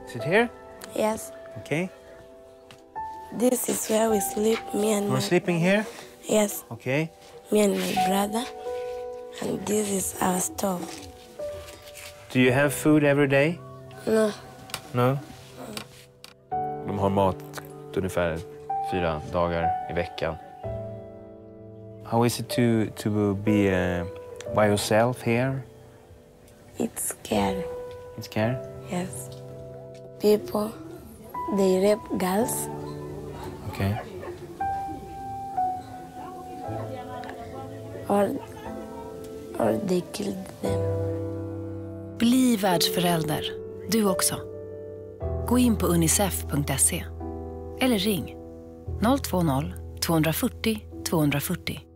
Sit here? Yes. Okay. This is where we sleep, me and We're sleeping here? Yes. Okay. Me and my brother. And this is our stove. Do you have food every day? No. No? De har mat ungefär 4 dagar i veckan. How is it to be by yourself here? It's scary. It's scary? Yes. People, they rape girls. Okay. Or they killed them. Bli världsförälder, du också. Gå in på unicef.se eller ring 020 240 240.